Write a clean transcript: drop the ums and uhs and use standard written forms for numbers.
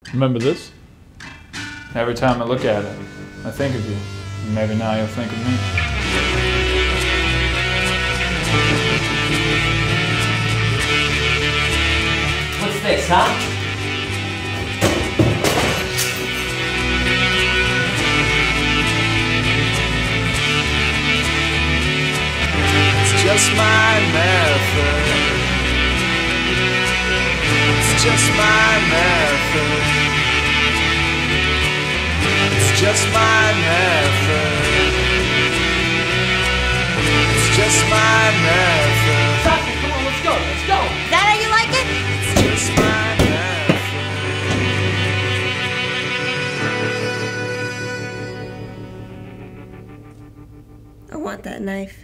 Remember this? Every time I look at it, I think of you. And maybe now you'll think of me. What's this, huh? It's just my method. It's just my method. It's just my method. It's just my method. Sasha, come on, let's go, let's go! Is that how you like it? It's just my I want that knife.